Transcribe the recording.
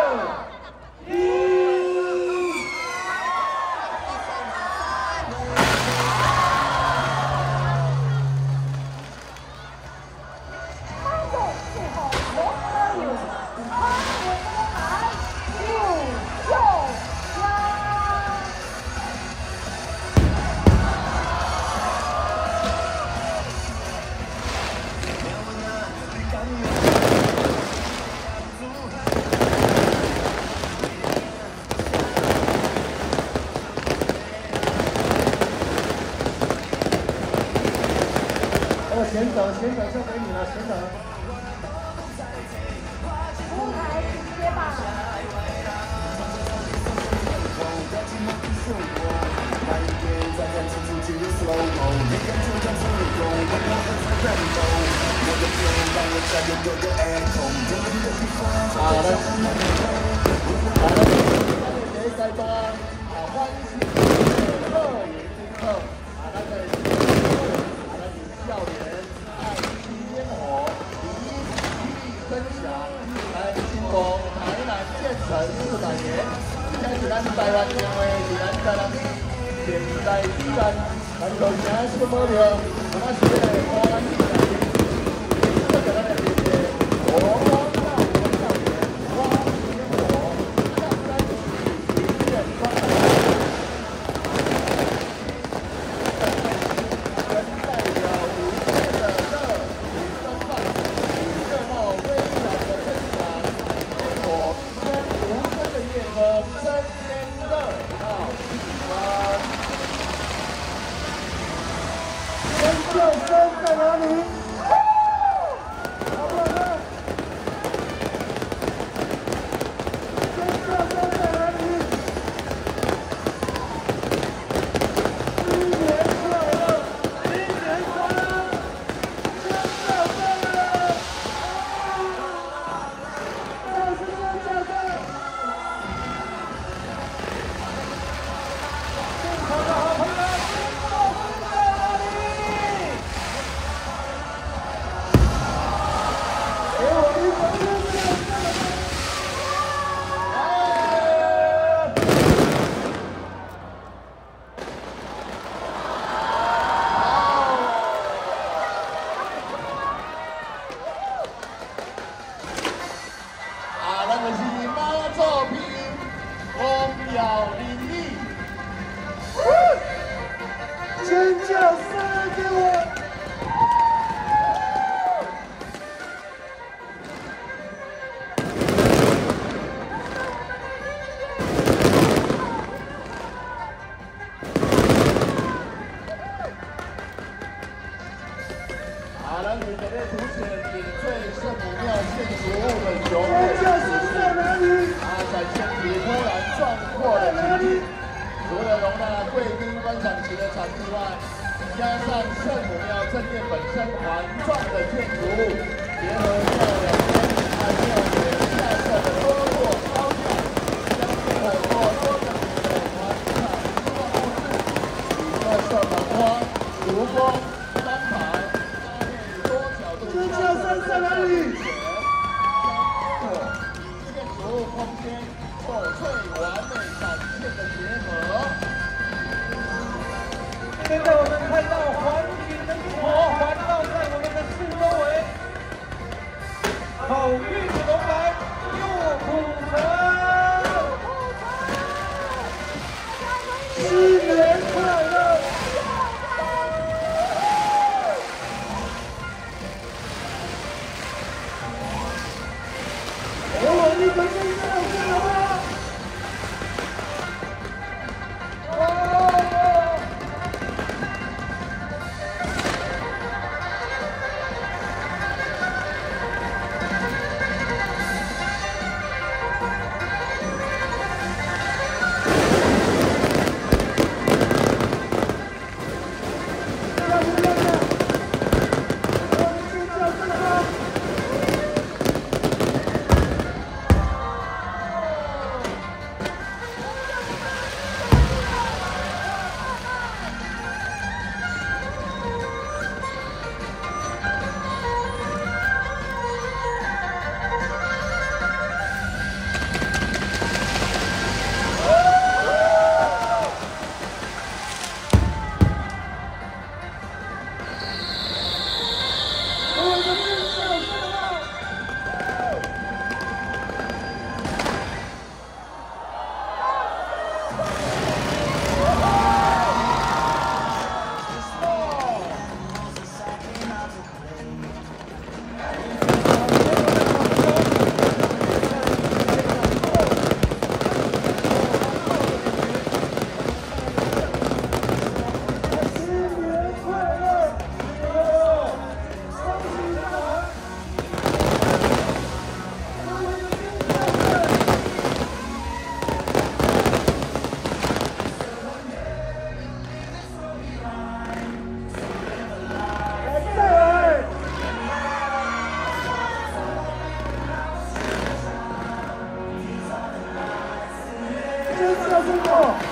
先等，交给你了，先等。 出台直接吧。 好的，谁在做啊？欢喜乐也今后，那个笑脸。 烟火，分享，来新丰台南建成400年，现在是咱台湾成为咱台南现代之战，咱就现是保留，咱是个华南之战，这个咱的这些火光大少年，花烟火，上山去见方来。 叫声在哪里？好不好看？叫声在哪里？新年快乐！新年快乐！叫声了！叫声！好的，好朋友。 尖叫声给我！好了，你准备凸显点缀圣母庙建筑物的雄伟气势，展现铁波澜壮阔的景致。 除了容纳贵宾观赏席的场地外，加上圣母庙正殿本身环状的建筑物，结合庙两边还庙檐下设的多座高架，将火锅多个的环场布置，以特色门花、烛光、灯牌，搭配多角度。尖叫声在哪里？将火与建筑物空间翡翠完美展现的结合。 现在我们看到环形的火环绕在我们的四周围，好运龙来入虎城，新年快乐！给我一个尖叫声好不好？ 好师傅。